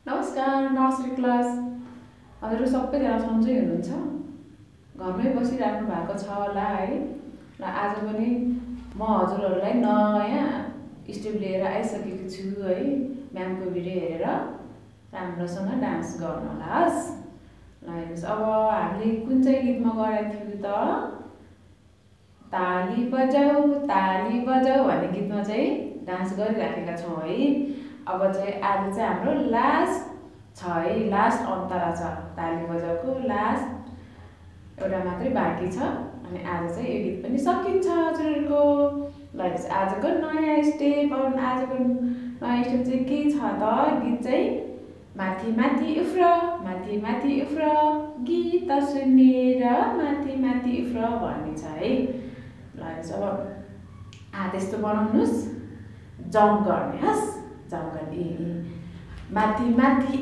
नमस्कार nursery class. हजुर सबैजना सन्चै हुनुहुन्छ? घरमै बसिराख्नु भएको छ होला है। र आज पनि म हजुरहरूलाई नयाँ स्टेप लिएर आइसकेको छु है। म्यामको भिडियो हेरेर राम्रोसँग डान्स गर्नु होला हस्। ल हेर्नुस्, अब हामीले कुन चाहिँ गीतमा गरेको थियौँ त? ताली बजाऊ भन्ने गीतमा चाहिँ डान्स गरिराखेका छौँ है। अब चाहिँ आज चाहिँ हाम्रो लास्ट छ है, लास्ट अन्तरा छ। ताली बजाउको लास्ट एउटा मात्रै बाँकी छ अनि आज चाहिँ यो गीत पनि सकिन्छ हजुरहरूको। ल आजको नयाँ स्टेप आजको नयाँ स्टेप चाहिँ के छ त? गीत चाहिँ माथि माथि उफ्र गीत सुनेर माथि माथि उफ्र भन्ने छ है। ल अब त्यस्तो बनाउनुहोस्, जम्प गर्ने हस्, जम्प गर्ने माथि माथि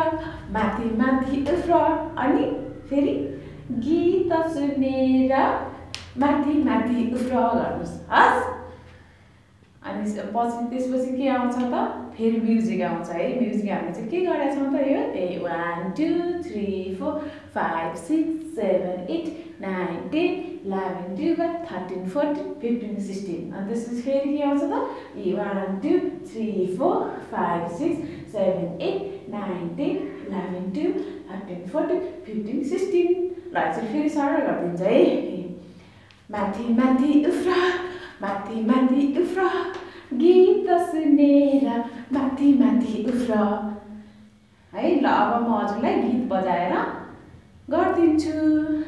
उफ्र अनि फेरि गीत सुनेर माथि माथि उफ्र गर्नुहोस् हस्। अनि पछि त्यसपछि के आउँछ त? फेरि म्युजिक आउँछ है। म्युजिक हामीले चाहिँ के गरेका छौँ त? यो 1 2 3 4 5 6 7 8 9 10 11 12 13 14 15 16 अनि त्यसपछि फेरि के आउँछ त? 1 2 3 4 5 6 7 8 9 10 11 12 13 14 15 16 ल यसरी फेरि सरल गरिदिन्छ है। माथि माथि उफ्र गीत सुनेर माथि माथि उफ्र है। ल अब म हजुरलाई गीत बजाएर गरिदिन्छु।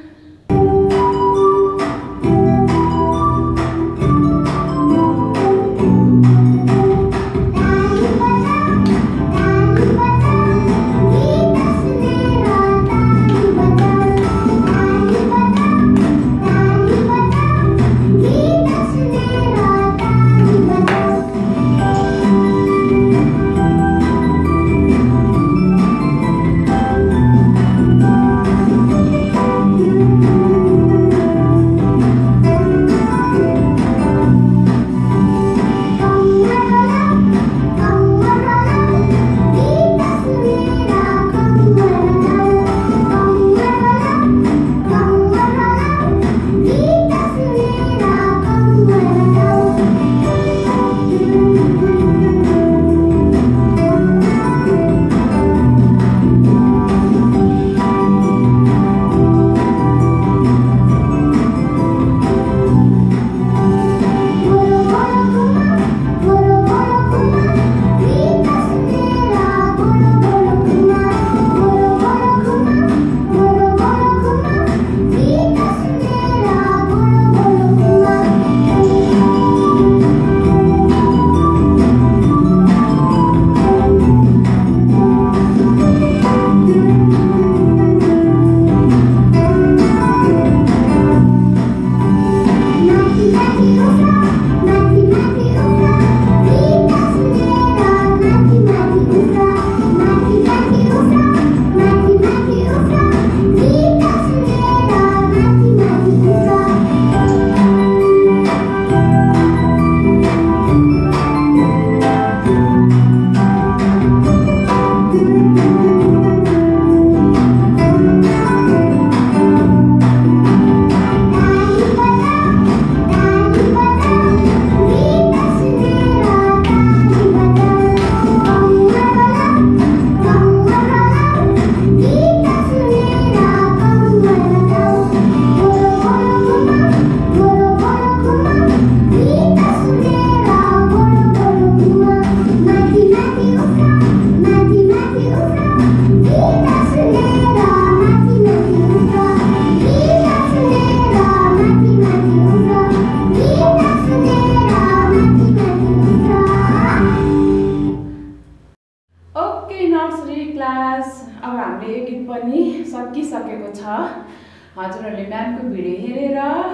नर्सरी क्लास अब हामीले यो गीत पनि सकिसकेको छ। हजुरहरूले म्यामको भिडियो हेरेर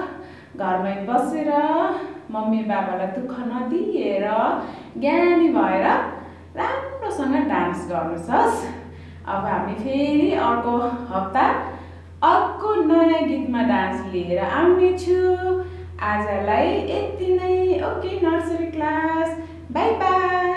घरमै बसेर मम्मी बाबालाई दुःख नदिएर ज्ञानी भएर राम्रोसँग डान्स गर्नुहोस्। अब हामी फेरि अर्को हप्ता अर्को नयाँ गीतमा डान्स लिएर आउनेछु। आजलाई यति नै। Okay nursery class, bye by.